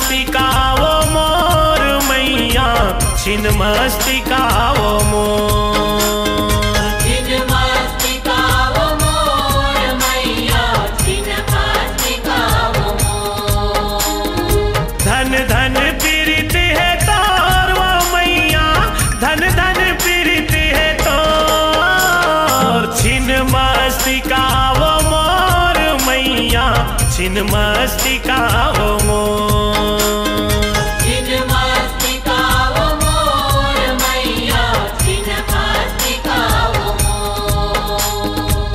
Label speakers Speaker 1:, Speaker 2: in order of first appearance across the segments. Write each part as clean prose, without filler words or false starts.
Speaker 1: मस्तिका वो मोर मैया, छिन मस्तिका वो मोर,
Speaker 2: छिन मस्तिका वो मोर मैया, छिन मस्तिका वो मोर।
Speaker 1: धन धन पीरित है तोर वो मैया, धन धन पीरित है तोर, छिन मस्तिका वो मोर मैया, छिन मस्तिका वो मोर,
Speaker 2: छिन मस्तिका वो मोर मैया, छिन मस्तिका वो मोर।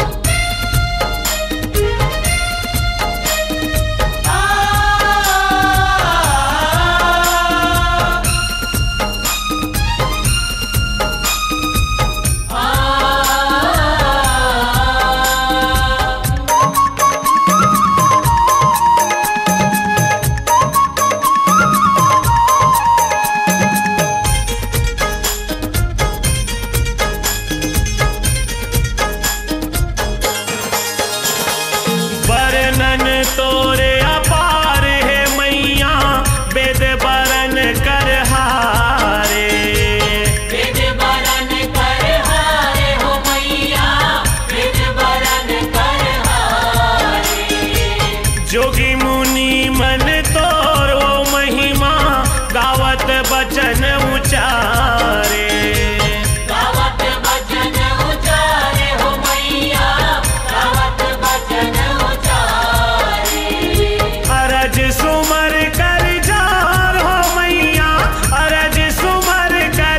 Speaker 1: वर्णन तोरे अपार है मैया, वेद बरन कर हारे,
Speaker 2: वेद बरन कर हारे हो मैया, वेद बरन कर हारे।
Speaker 1: जोगी मुनि मन तोर वो महिमा, गावत बचन उचारे,
Speaker 2: गावत बचन उचारे हो मैया, गावत बचन उचारे।
Speaker 1: अरज सुमर कर जोर हो मैया, अरज सुमर कर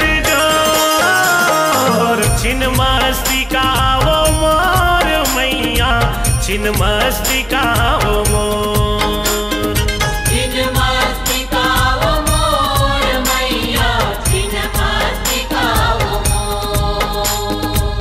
Speaker 1: जोर, छिन मस्तिका वो मोर मैया, छिन मस्तिका वो मोर,
Speaker 2: छिन मस्तिका वो मोर मैया, छिन मस्तिका वो मोर।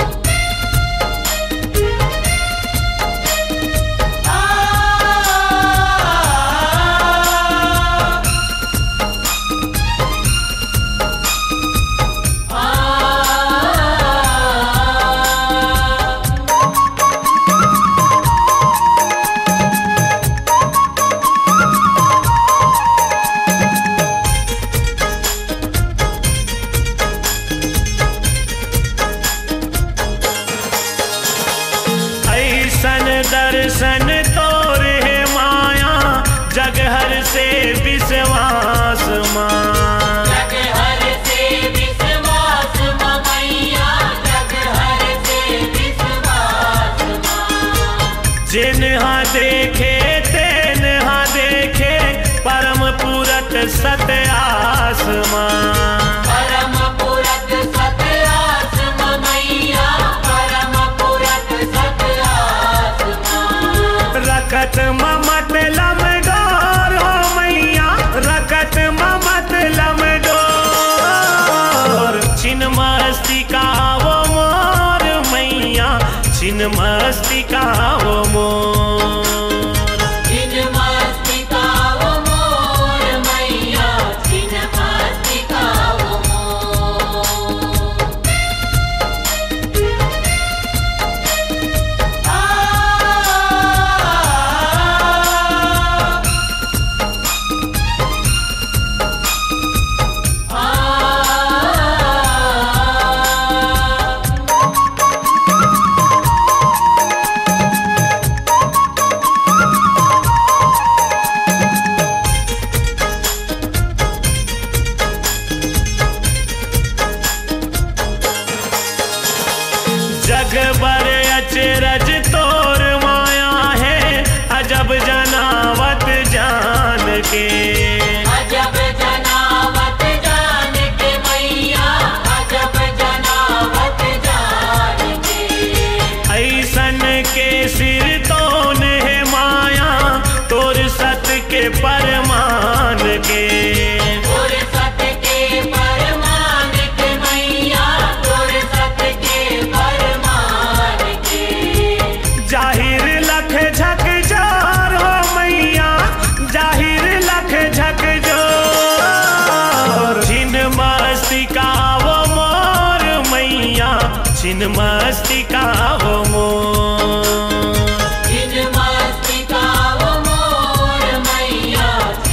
Speaker 2: ऐसन दर्शन तोर है माया, जग हर से विश्वास मां, जग हर से विश्वास मां मैया, जग हर से विश्वास मां।
Speaker 1: जिन्हा देखे तेन्हा देखे, परम पुरत सत्य आसमां,
Speaker 2: परम पुरत सत्य आस मां मैया, परम पुरत सत्य आस मां।
Speaker 1: रखत ममत लम डोर हो मैया, रखत ममत लम डोर, छिन मस्तिका वो मोर मैया, छिन मस्तिका वो मोर,
Speaker 2: छिन मस्तिका वो मोर मैया, छिन मस्तिका वो मोर।
Speaker 1: जग बर अचरज तोर माया है, अजब जनावत जान के,
Speaker 2: अजब जनावत जान के मैया, अजब जनावत जान के।
Speaker 1: ऐसन के सिर तोन है माया, तोर सत के परमान के,
Speaker 2: तोर सत के परमान के मैया, तोर सत के परमान के।
Speaker 1: जाहिर लख झक जोर हो मैया, जाहिर लख झक जोर, छिन मस्तिका वो मोर मैया, छिन मस्तिका वो मोर,
Speaker 2: छिन मस्तिका वो मोर मैया,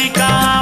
Speaker 1: मस्तिका